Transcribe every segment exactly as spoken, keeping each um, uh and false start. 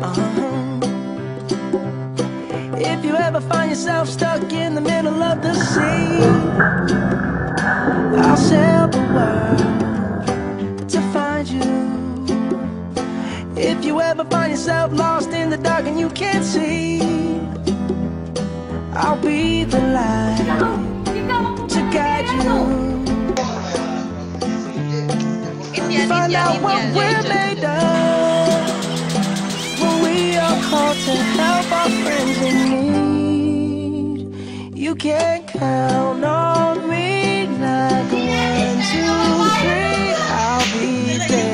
Uh-huh. If you ever find yourself stuck in the middle of the sea, I'll sail the world to find you. If you ever find yourself lost in the dark and you can't see, I'll be the light to guide you. Find out what we're made of when we are called to help our friends in need. You can count on me like one, two, three, I'll be there.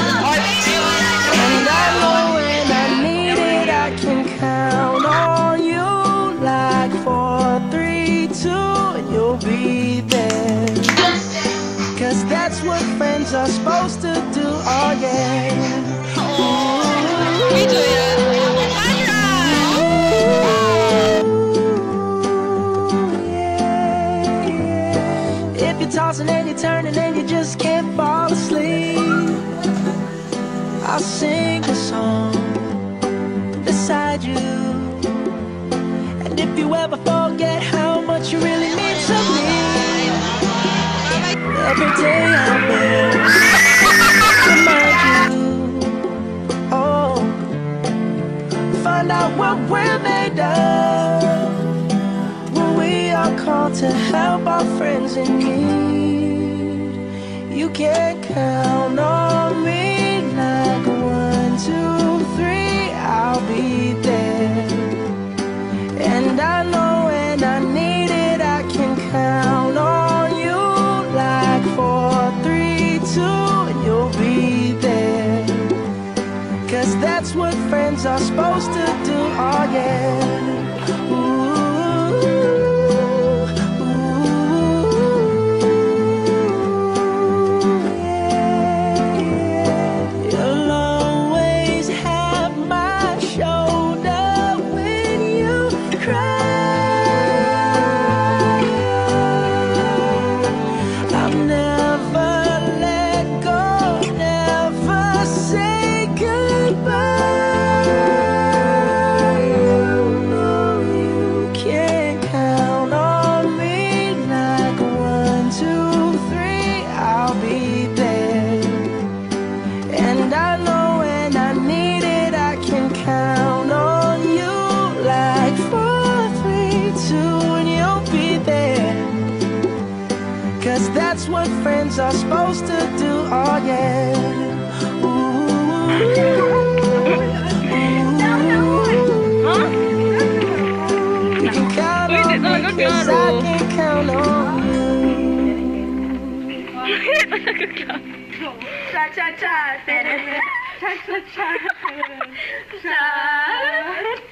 And I know when I need it, I can count on you like four, three, two, and you'll be there. Cause that's what friends are supposed to do, oh yeah. Ooh, yeah, yeah. If you're tossing and you're turning and you just can't fall asleep, I'll sing a song beside you. And if you ever forget how much you really mean to me, every day I will remind you. Oh, find out what we're made of when we are called to help our friends in need. You can count on me like one, two, three, I'll be there. And I know when I need it, I can count on you like four, three, two, and you'll be there. Cause that's what friends are supposed to do, oh yeah. Ooh. Cause that's what friends are supposed to do, oh yeah. Ooh, ooh. You can count on me cause I can count on you. Cha cha cha cha cha cha cha cha.